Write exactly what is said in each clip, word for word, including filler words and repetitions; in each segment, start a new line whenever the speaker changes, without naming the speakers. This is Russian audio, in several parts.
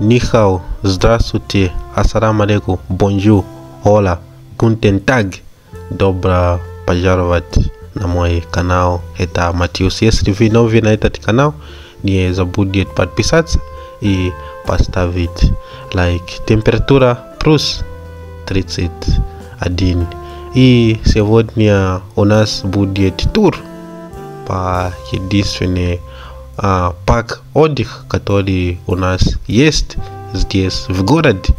Нихао, здравствуйте, ассаламу алейкум, бонжур, ола, гунтен таг. Добро пожаловать на мой канал. Это Матиус. Если вы новый на этот канал, не забудьте подписаться и поставить лайк. Температура плюс тридцать один. И сегодня у нас будет тур по единственный а, парк отдых, который у нас есть здесь в городе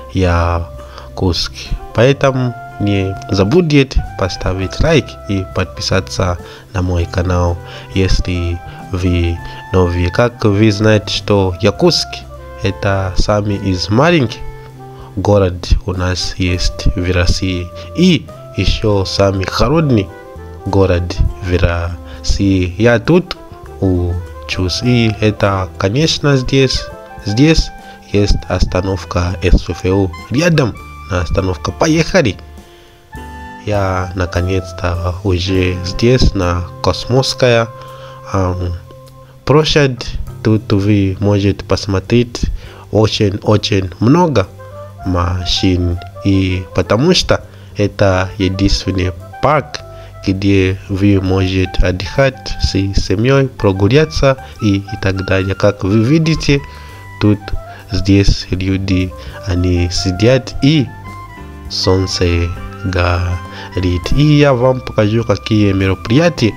Якутск. Поэтому не забудьте поставить лайк и подписаться на мой канал, если вы новые. Как вы знаете, что Якутск это самый из маленьких город у нас есть в России, и еще самый холодный город в России. Я тут учусь, и это, конечно, здесь здесь есть остановка СФУ. Рядом на остановка «Поехали». Я наконец-то уже здесь, на Космосская эм, площадь. Тут вы можете посмотреть очень-очень много машин, и потому что это единственный парк, где вы можете отдыхать с семьей, прогуляться и, и так далее. Как вы видите, тут здесь люди, они сидят и солнце горит. И я вам покажу, какие мероприятия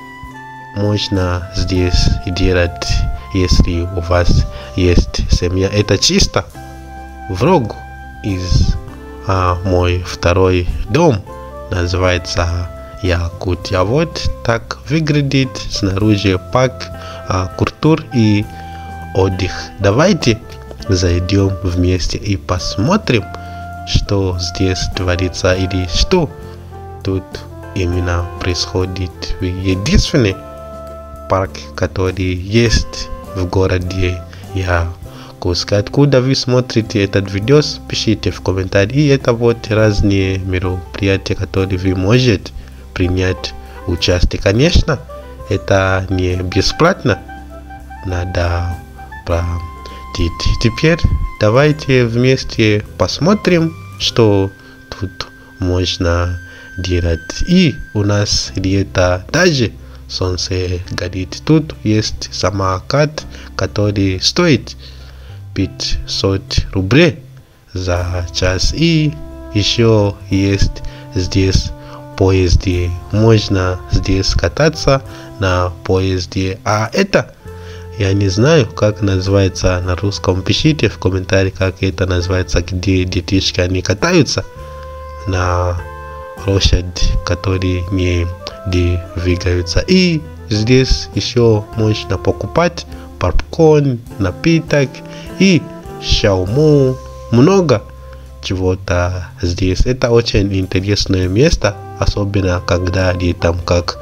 можно здесь делать, если у вас есть семья. Это чисто влог из а, мой второй дом, называется Якутия. Вот так выглядит снаружи парк а, культур и отдых. Давайте зайдем вместе и посмотрим, что здесь творится, или что тут именно происходит. Единственный парк, который есть в городе Якутск. Откуда вы смотрите этот видео, пишите в комментарии. И это вот разные мероприятия, которые вы можете принять участие. Конечно, это не бесплатно, надо платить. Теперь давайте вместе посмотрим, что тут можно делать. И у нас где-то даже солнце горит. Тут есть самокат, который стоит пятьсот рублей за час. И еще есть здесь поезде. Можно здесь кататься на поезде. А это, я не знаю, как называется на русском. Пишите в комментариях, как это называется, где детишки они катаются на лошадь, которые не двигаются. И здесь еще можно покупать попкорн, напиток и шаурму. Много чего-то здесь. Это очень интересное место, особенно когда летом, как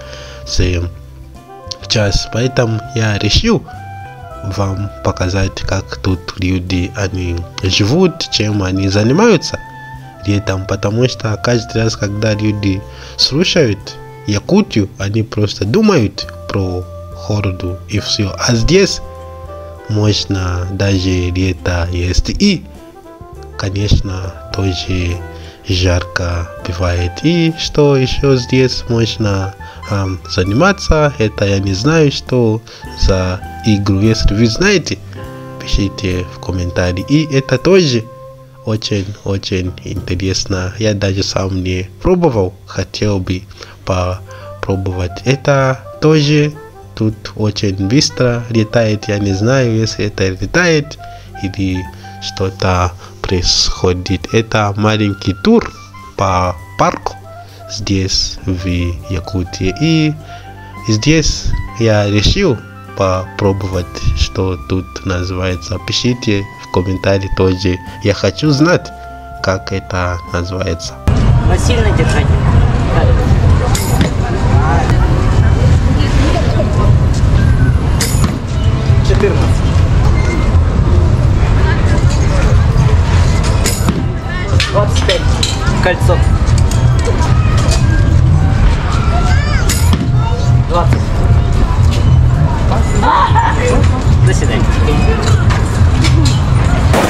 сейчас. Поэтому я решил вам показать, как тут люди они живут, чем они занимаются летом, потому что каждый раз, когда люди слушают Якутию, они просто думают про холоду и все. А здесь можно даже лето есть, и конечно тоже жарко бывает. И что еще здесь можно эм, заниматься, это я не знаю, что за игру. Если вы знаете, пишите в комментарии. И это тоже очень-очень интересно. Я даже сам не пробовал, хотел бы попробовать. Это тоже тут очень быстро летает. Я не знаю, если это летает или что-то происходит. Это маленький тур по парку здесь в Якутии. И здесь я решил попробовать, что тут называется. Пишите в комментарии тоже. Я хочу знать, как это называется.
Насильно держать. четырнадцать. двадцать пять. Кольцо. двадцать. До свидания.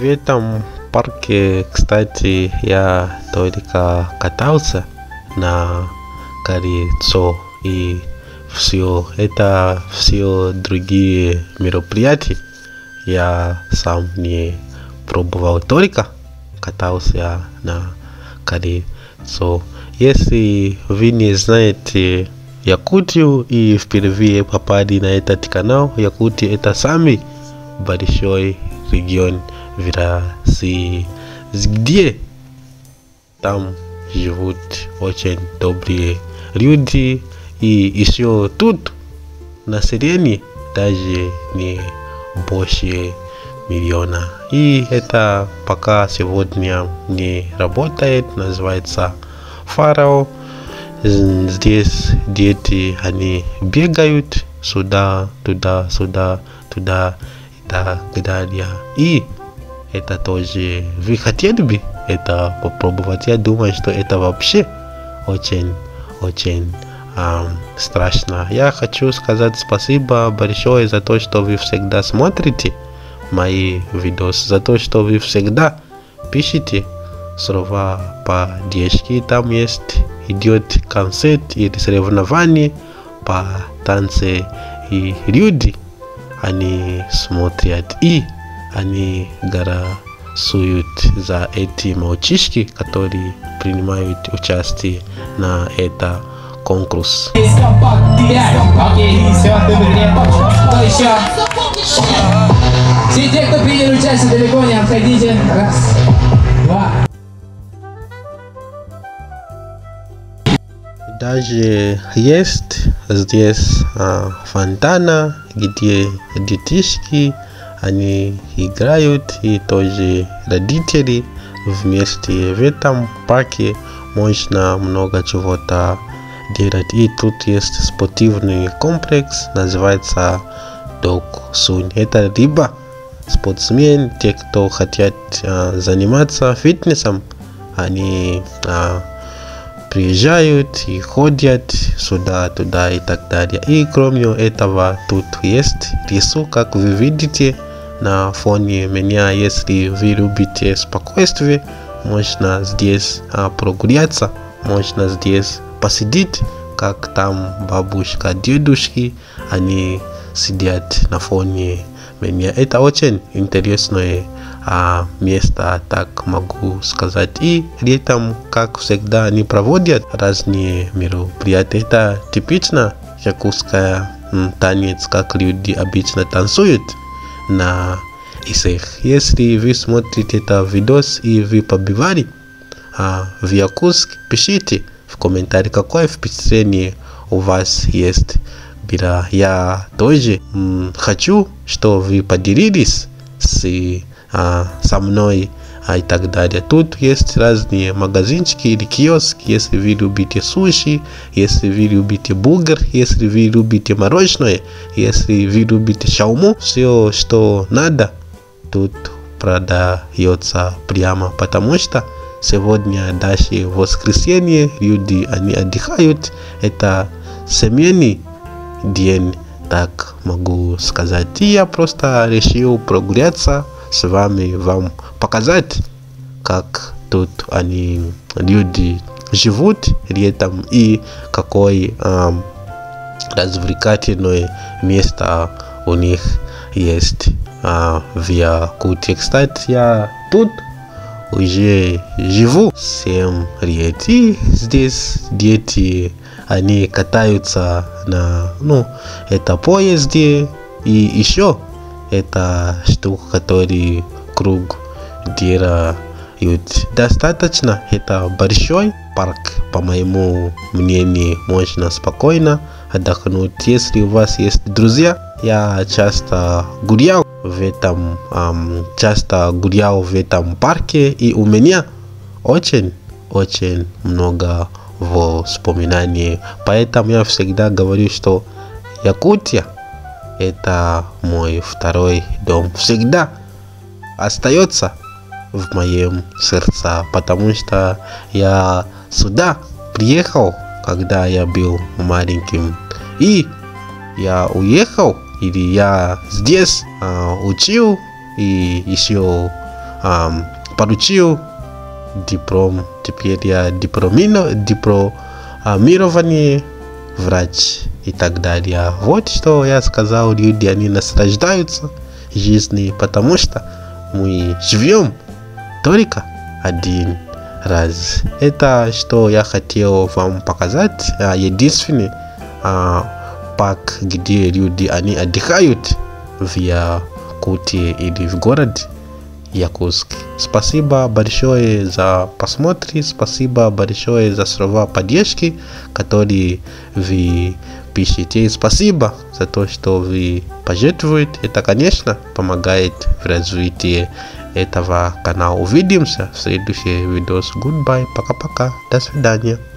В этом парке, кстати, я только катался на колесо, и все это, все другие мероприятия я сам не пробовал, только катался на колесо. Если вы не знаете Якутию и впервые попали на этот канал, Якутия — это самый большой регион в России, где там живут очень добрые люди, и еще тут население даже не больше миллиона. И это пока сегодня не работает, называется Фарао. Здесь дети, они бегают сюда, туда, сюда, туда и так далее. И это тоже вы хотели бы это попробовать? Я думаю, что это вообще очень, очень эм, страшно. Я хочу сказать спасибо большое за то, что вы всегда смотрите мои видосы, за то, что вы всегда пишите слова поддержки. Там есть идет концерт или соревнование по танцу, и люди, они смотрят, и они голосуют за эти мальчишки, которые принимают участие на этом конкурсе.
Окей, все, ты в игре. Кто еще? Все те, кто приняли участие, далеко не отходите. Раз, два.
Даже есть здесь а, фонтана, где детишки, они играют, и тоже родители вместе. В этом парке можно много чего-то делать. И тут есть спортивный комплекс, называется Доксунь. Это либо спортсмен, те, кто хотят а, заниматься фитнесом, они а, приезжают и ходят сюда, туда и так далее. И кроме этого, тут есть лесу, как вы видите на фоне меня. Если вы любите спокойствие, можно здесь а, прогуляться, можно здесь посидеть, как там бабушка, дедушки, они сидят на фоне меня. Это очень интересное а, место, так могу сказать. И летом, как всегда, они проводят разные мероприятия. Это типично якутская танец, как люди обычно танцуют на исах. Если вы смотрите этот видос и вы побывали а, в Якутск, пишите в комментариях, какое впечатление у вас есть. Я тоже м, хочу, что вы поделились с, а, со мной а, и так далее. Тут есть разные магазинчики или киоски. Если вы любите суши, если вы любите бургер, если вы любите мороженое, если вы любите шаурму, все, что надо, тут продается прямо, потому что сегодня даже воскресенье, люди, они отдыхают. Это семейный день, так могу сказать. И я просто решил прогуляться с вами, вам показать, как тут они, люди, живут летом, и какое э, развлекательное место у них есть э, в Якутии. Кстати, я тут уже живу семь лет, и здесь дети, они катаются на, ну, это поезде, и еще это штука, который круг делают. Достаточно, это большой парк, по моему мнению, можно спокойно отдохнуть. Если у вас есть друзья, я часто гулял в этом, эм, часто гулял в этом парке, и у меня очень, очень много воспоминаний. Поэтому я всегда говорю, что Якутия — это мой второй дом. Всегда остается в моем сердце, потому что я сюда приехал, когда я был маленьким, и я уехал, или я здесь а, учил, и еще um, получил диплом. Теперь я дипломино, дипломированный врач и так далее. Вот что я сказал. Люди, они наслаждаются жизнью, потому что мы живем только один раз. Это что я хотел вам показать. Единственный парк, где люди они отдыхают в Якутии или в городе Якутск. Спасибо большое за просмотр, спасибо большое за слова поддержки, которые вы пишите. Спасибо за то, что вы пожертвуете. Это, конечно, помогает в развитии этого канала. Увидимся в следующем видео. Goodbye, пока-пока, до свидания.